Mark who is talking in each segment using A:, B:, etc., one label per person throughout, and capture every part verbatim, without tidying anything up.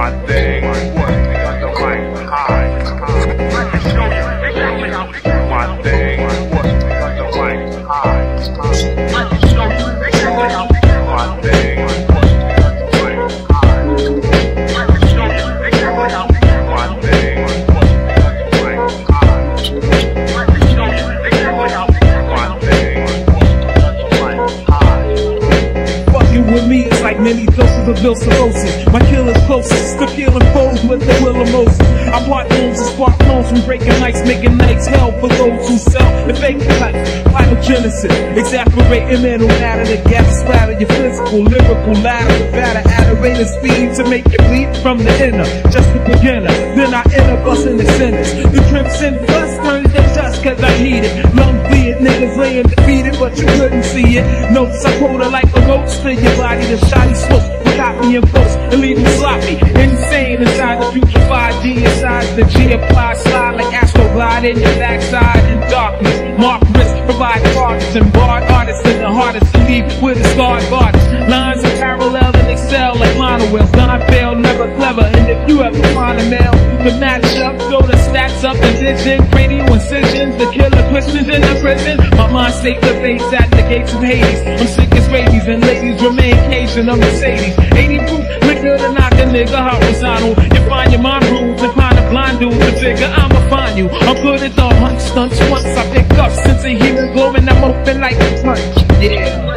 A: my thing. What? Got the mic high. I can show you exactly how we do my thing. What? Got the mic high. I can show you exactly how we do my thing. What? Got the mic high. I can show you exactly how we do my thing. What? Got the mic high. I can show you exactly how we do my thing. What? Got the mic high.
B: Fucking with me is like many doses of ill cirrhosis. My killer's closest to killing foes with the will of Moses. I block rooms and spark clones from breaking nights, making nights hell for those who sell the fake life. Phylogenesis, exasperating mental matter that gas splatter your physical, lyrical ladder with batter at a rate of speed to make you bleed from the inner. Just a beginner, then I end up busting the sinners. The crimson bus turns to dust cause I heat it. Lung bleed, niggas laying defeated, but you couldn't see it. Notes I quote her like a roach to your body, the shoddy smoke. Copy and post and leave you sloppy, insane inside the future five G inside the G apply slide like Astroglide in your backside in darkness. Mark wrist, provide targets and barred artists in the hardest to leave with a scarred artist. Lines are parallel and excel like monowells. Don fail, never clever, and if you ever find a male to match up, throw the stats up, the vision, cranial incisions, the killer Christians in the prison. My mind state debates at the gates of Hades. I'm sick as rabies and ladies remain Cajun of Mercedes. eighty proof, liquor to knock a nigga horizontal. You find your mind rules and find a blind dude to figure I'ma find you. I'm good at the hunt stunts once I pick up since a hemoglobin, I'm open like a punch. Yeah.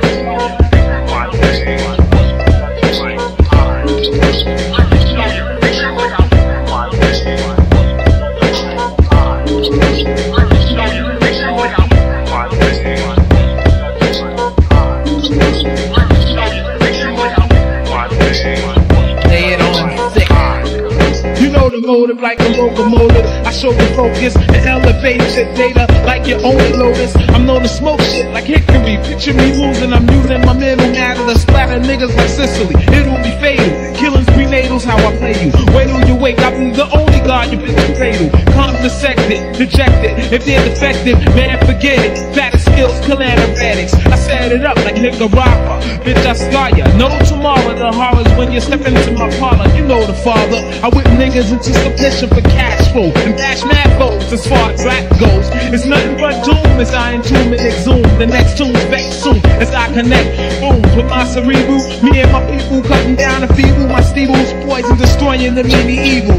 B: Motive like a locomotive, I show the focus and elevate your data like your own Lotus. I'm known to smoke shit like hickory. Picture me losing, I'm using my mental matter to splatter niggas like Sicily. It'll be fatal, killings prenatals how I play you. Wait till you wake, I'll be the only god you bitch fatal. Contracepted, dejected, if they're defective, man forget it. Fatter skills, calamatics. I set it up like Nicaragua, bitch I scar ya. No tomorrow, the horrors when you step into my parlor. You know the father, I whip niggas into submission for cash flow and bash mad foes as far as rap goes. It's nothing but doom as I entomb and exhume. The next tune's back soon as I connect boom with my cerebral. Me and my people cutting down the feeble. My steeples poison destroying the medieval.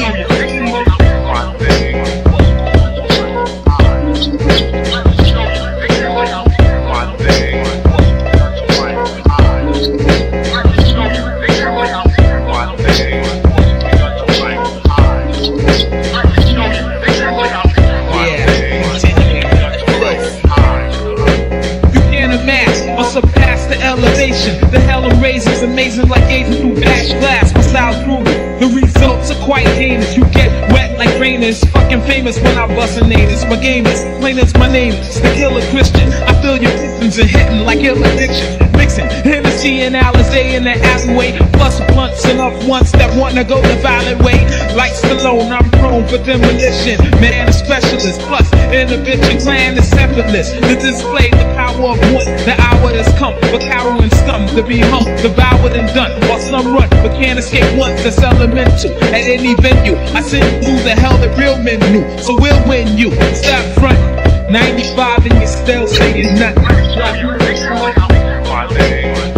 B: The hell I'm raising is amazing like gazing through bash glass. My style's brutal, the results are quite heinous. You get wet like rain is fucking famous when I bust a natives. My game is plain as my name is the killer Christian. I feel your pistons are hitting like ill addiction. Mixing Hennessy and Alizé in the alleyway. Plus blunts enough once that wanna go the violent way. Like Stallone, I'm prone for demolition. Man, a specialist, plus inhibition, clan is effortless. To display the power of one, the hour has come. For cower and scum to be humped, devoured and done. While some run, but can't escape once, that's elemental. At any venue, I send you through the hell that real men knew. So we'll win you, stop front. ninety-five and you're still saying nothing.